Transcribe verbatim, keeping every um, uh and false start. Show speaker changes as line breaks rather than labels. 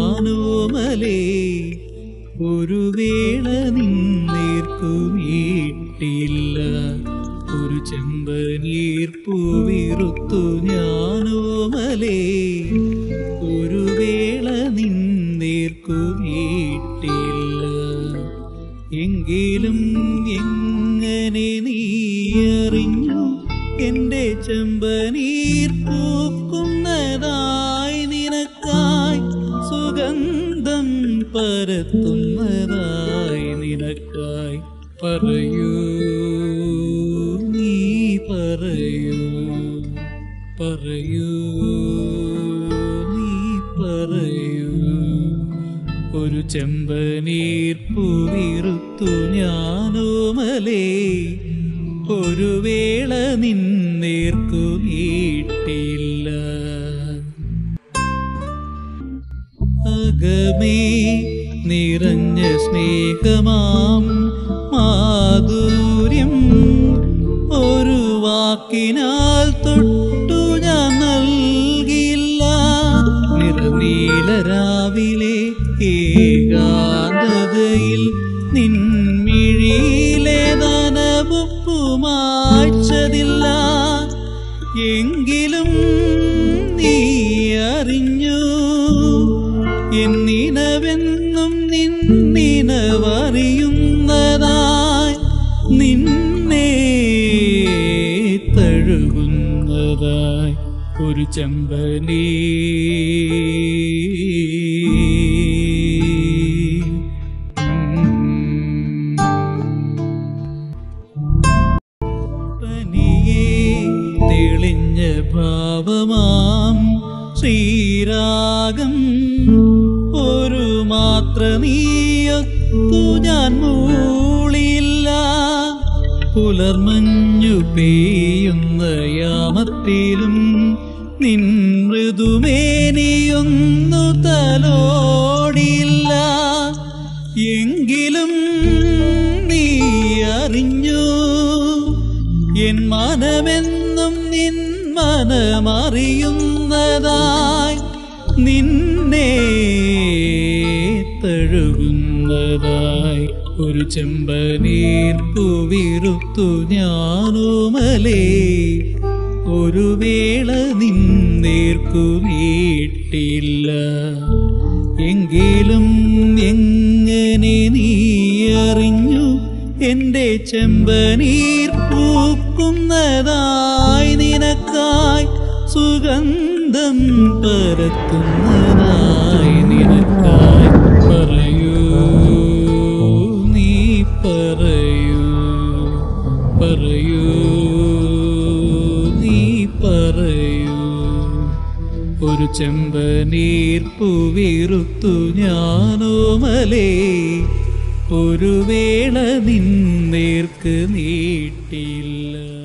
ഞാനോമലേ ഒരു വേള നിന്നേർക്കു നീട്ടില്ല ഒരു ചെമ്പനീർ പൂവിറുത്തു ഞാനോമലേ ഒരു വേള നിന്നേർക്കു നീട്ടില്ല എങ്കിലും എങ്ങനെ നീ അറിഞ്ഞു എന്റെ ചെമ്പനീർ പൂക്കുന്നതായി നിനക്കായി സുഗന്ധം പരത്തുന്നതായി നിനക്കായി പറയൂ നീ പറയൂ പറയൂ നീ പറയൂ ഒരു ചെമ്പനീർ പൂവിറുത്തു ഞാനോമലേ ഒരു വേള നിന്നേർക്കു നീട്ടില്ല അകമേ നിറഞ്ഞ സ്നേഹമാം മാധുര്യം ഒരു വാക്കിനാൽ തൊട്ടു ഞാൻ നൽകില്ല നിറനീലരാവിലെ ഏകാന്തതയിൽ നിൻമിഴിയിലെ നനവുപ്പുമായ്ച്ചതില്ല എങ്കിലും നീ അറിഞ്ഞു എന്നിനവെന്നും നിന്നിനവറിയുന്നതായി നിന്നെ തഴുകുന്നതായി ഒരു ചെമ്പനീ തെളിഞ്ഞ ഭാവമാം ശ്രീരാഗം ഒരു മാത്ര നീയൊത്തു ഞാൻ മൂളില്ല പുലർമഞ്ഞു പെയ്യുന്ന യാമത്തിലും നിൻ മൃദുമേനിയൊന്നു തലോടിയില്ല എങ്കിലും നീ അറിഞ്ഞു എൻ മനമെന്നും നിൻ മനമറിയുന്നതായി നിന്നെ തഴുകുന്നതായി ഒരു ചെമ്പനീർ പൂവിറുത്തു ഞാനോമലേ ഒരു വേള നിന്നേർക്കു നീട്ടില്ല എങ്കിലും എങ്ങനെ നീ അറിഞ്ഞു എന്റെ ചെമ്പനീർ പൂക്കുന്നതായി നിനക്കായി സുഗന്ധം പരത്തുന്നതായി നിനക്കായി പറയൂ നീ പറയൂ പറയൂ നീ പറയൂ ഒരു ചെമ്പനീർ പൂവിറുത്തു ഞാനോമലേ ഒരു വേള നിന്നേർക്ക് നീട്ടില്ല.